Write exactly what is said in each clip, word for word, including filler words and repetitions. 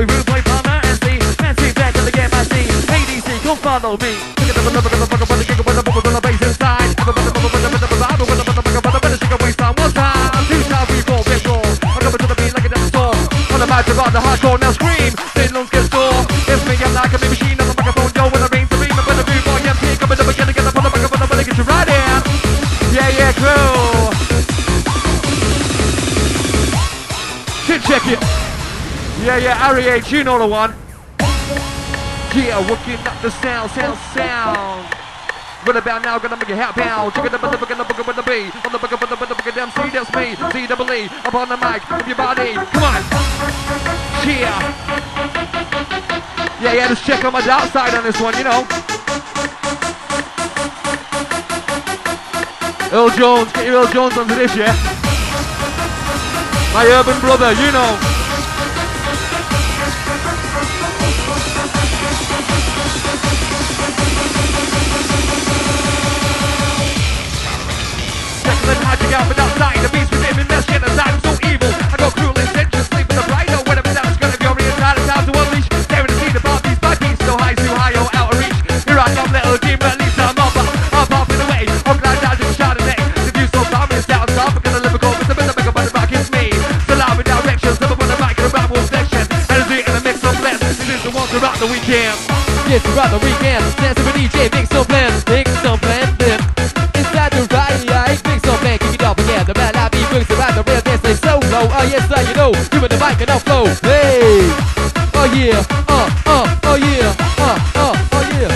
we will play Palmer and see. Man, see back to the game I see. A D C, come follow me. Look at the mother, mother, mother, mother, kick up on the bubble, on the bass inside. Everybody, mother, mother, mother, mother, mother, mother, mother, mother, mother, shake a waist down one time, two times, we roll, big roll. I'm coming to the beat like a dance store. On the mic, around the hardcore, now scream. They don't get sore. It's me, I'm like a big machine on the microphone, yo, when I ring the beam, I'm gonna be for you, pick up in the beginning, get up on the microphone, I'm gonna get you right in. Yeah, yeah, crew. Check it. Yeah, yeah, Ari H, you know the one. Yeah, working up the sound, sound, sound. What about now? Gonna make it half pound. Check it up, look at the book of the B. On the book of the book of the damn C, that's me. C double E, up on the mic, with your body. Come on. Yeah. Yeah, yeah, just check on my dark side on this one, you know. Earl Jones, get your Earl Jones onto this, yeah? My urban brother, you know. Second magic out without sight. The beast within me, mess shit aside. I'm so evil. I go cruel intentions, sleep in the bright. Oh, whatever that's gonna be over your time. It's time to unleash. Staring to see the bar piece by piece. So high, too high, oh, out of reach. Here I come, little team, at least I'm up. I'm popping away. I'm glad down to the Chardonnay. The view so far, it's down south. I'm gonna live a goal. It's a bit of a bugger, but it's me. So loud with directions. Never put a mic in a rap war section. Energy in a mix of blends. This is the one throughout the weekend. Yes, throughout the weekend. Dancing with D J, mix some blends. Mix some blends. Inside the right, mix some blends. Kick it up again. The man like me brings around the real dance. They solo. Oh, yes, sir, you know. You with the mic and I'll flow. Hey. Oh, yeah. Uh, uh, oh, yeah. Uh, uh, oh, yeah.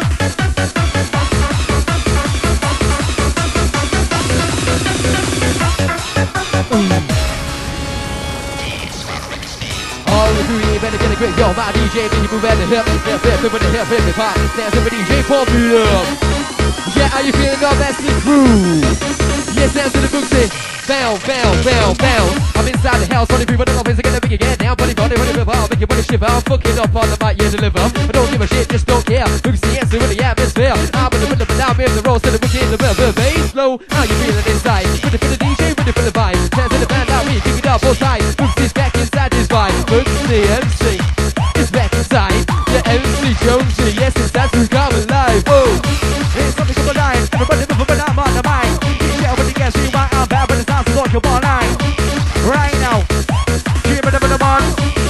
All the crew, you better get a grip. Yo, my D J, make you move at the hip. Hip, hip, hip, with the hip, hip, hip, hop. Dancing with D J, pump it up. Yeah, how you feeling? Oh, that's the crew. Yes, down to the booksy. Bound, bound, bound, bound. I'm inside the house, only people that love is gonna make it get down. Buddy, buddy, buddy, buddy, I'll make you wanna shiver. I'm fucking up on the mic, you deliver. I don't give a shit, just don't care. Booksy, answer with the atmosphere. I'm in the middle, but now I'm in the roast to the wicked, the river, bass slow. How you feeling inside? Ready for the D J, ready for the vibe. Dance to the band, now we kick it up both sides. Booksy's back inside this vibe. Booksy, M C is back inside. Yeah, M C Jonesy, yes, it's that's who's coming live. Oh, it's something come alive. Everybody move up and I'm on the mic. D J over the gas, you might I'm bad, but it's time to lock your ball line. Right now. Give it up in the one.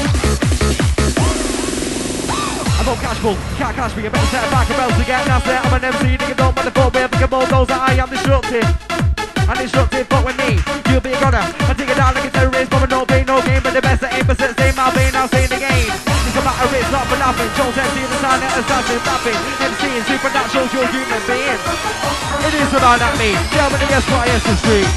I'm on Cashful, can't catch me, I better set back and bells again. That's it, I'm an M C, nigga don't want the ball, but I think about those that I am disruptive. I'm disruptive, but with me, you'll be a goner. I take it down like a terrorist, but no pain, no game, but the best at eight percent stay my vein, I'll stay in the game. It's a matter, it's not for nothing. Jones M C, the silent assassin, rapping. M C is supernatural, you're human being. It is about that me, Germany, S Y S the street.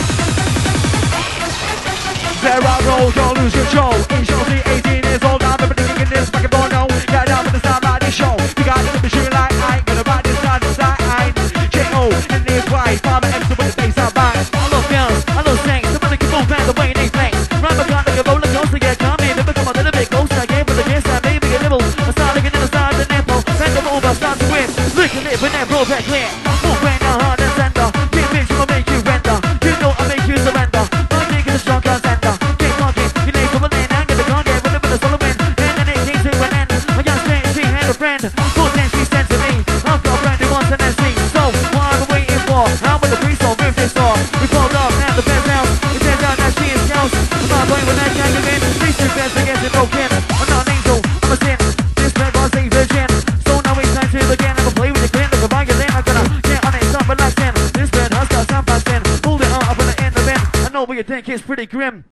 There I roll, don't lose control. In show see eighteen years old, I'm never thinking this back and forth, no. Get down with the sound like this show. You got the machine like I ain't gonna ride this side to side. J O and the Y, Farmer M C with the bass out back. I love girls, I love things, somebody can move back the way they think. Run my gun like a roller coaster, get coming, never come a little bit closer. I gave with the kiss, I maybe a nibble. I start looking in the side of the nipple. Bend them over, start to win. Look at it, when that roll back clear. Move right now, hard and center. Big bitch, I'll make you render. You know I'll make you surrender. My dick is a strong contender. Keep talking, you need to land. I'm gonna go get rid of the solo win. And then it came to an end. I just can't see, had a friend. Full ten she sent to me. I've got a friend who wants an S C. So, what are we waiting for? I'm with the priest, so roof this door. We pulled up, now the best house. It turns out that she is counts. I'm not playing with that gang again. These two best against it, no kin. I'm not an angel, I'm a sin. This man was a virgin. So now it's time to again. I'm gonna play with the grin. Look, I'm gonna I'm gonna get on it, stop relaxing. This man has got some fast in. Hold it on, up in the end of it. I know what you think is pretty grim.